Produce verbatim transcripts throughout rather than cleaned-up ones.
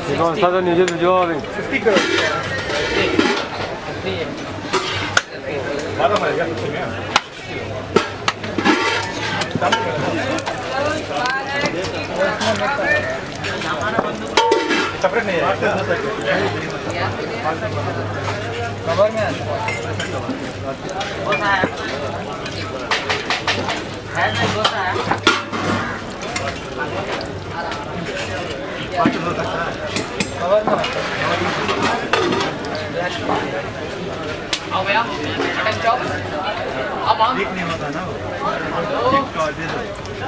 이거 사전 이제 주죠. fifty crores. Bada marga. Separate नहीं है. Cover में होता है. है नहीं होता है. कवर में. आओ भैया. Mutton chop. अब हम. ठीक नहीं होता ना वो. ठीक तो दे दो.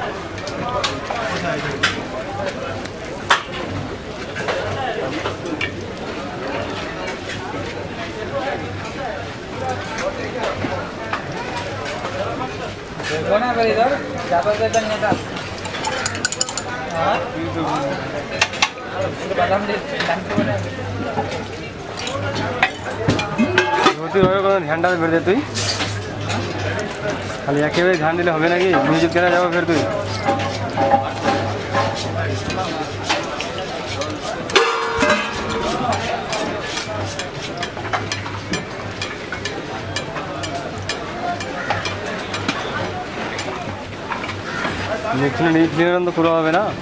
देखो ना फिर इधर ज़्यादा से बनने का हाँ तो बादाम दे टाइम पे बना रोटी रोए को ध्यान डाल फिर दे तू खाली आके भी ध्यान दिले होगे ना कि म्यूजिक करना जाओ फिर तू नेक्स्ट नीट क्लियर तो पूरा होगा ना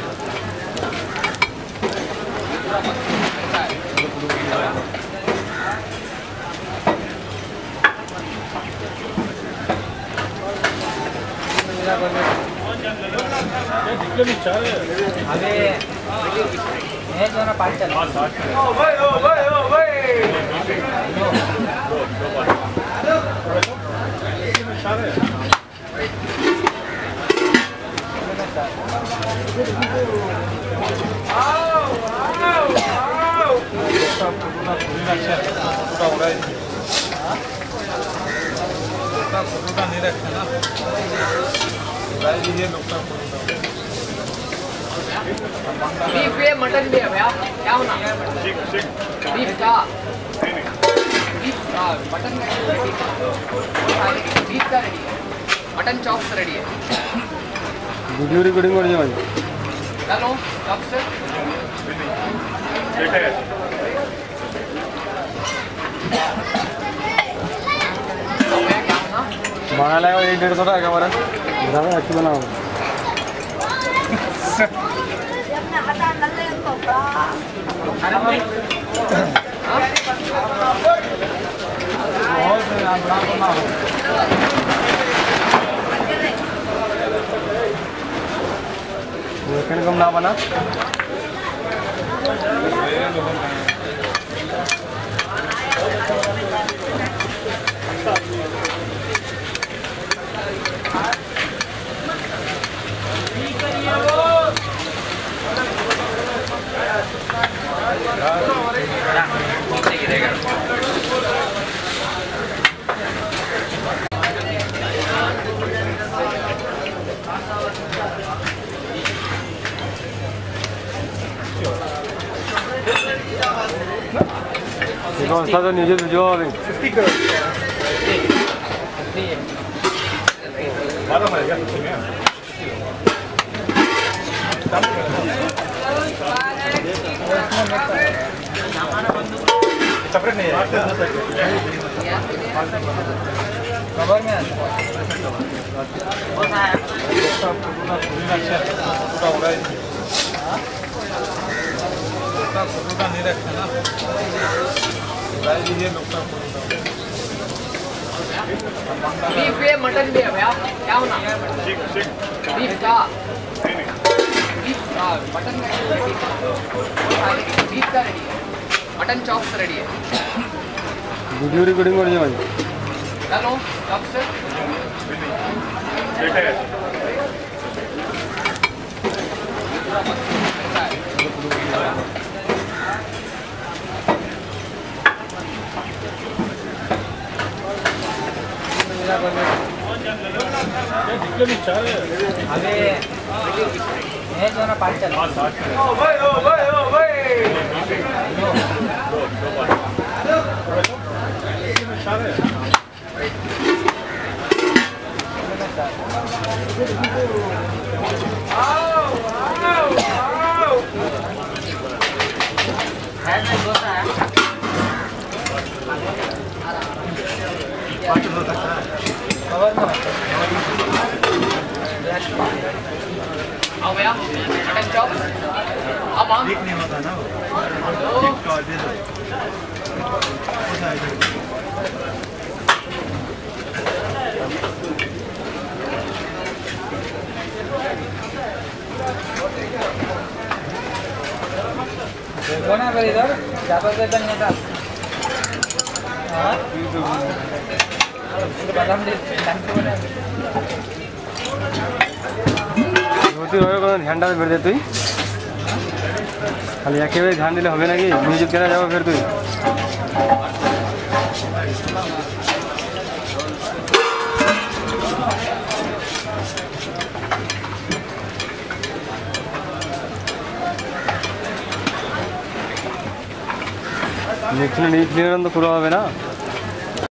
अबे ये जो ना पाँच चल ओ भाई ओ भाई ओ भाई बीफ है मटन भी है भैया क्या होना बीफ का बीफ का मटन का बीफ का रेडी है मटन चॉप्स रेडी है वीडियो रिकॉर्डिंग कर दिया भाई हेलो चॉप्स बना लगा एक डेढ़ सौ का क्या बना ज़्यादा अच्छी बनाओ चिकन कम ना बना 이거 사전 이제 주죠. fifty crores. Bada marga. Separate नहीं है. कवर में होता है. नहीं रखना ना बीफ है मटन भी है भैया क्या होना बीफ का बीफ का मटन का बीफ का रेडी है मटन चॉप्स रेडी है वीडियो रिकॉर्डिंग कर दिया भाई हेलो चॉप्स अबे ये जो ना पाँच चल ओ भाई ओ भाई ओ भाई आओ आओ आओ आओ भैया मटन चॉप अब हम नहीं होता ना वो दे दो देखो ना फिर इधर ज़्यादा से बनने का हाँ बादाम दे लंच बना रोटी रोए को ध्यान डाल फिर दे तुई खाली एकेबारे ध्यान दिले হবে নাকি মিউজিক কেনা যাবো फिर তুই নেক্সট নিয়ে নিয়ে তো পুরো হবে না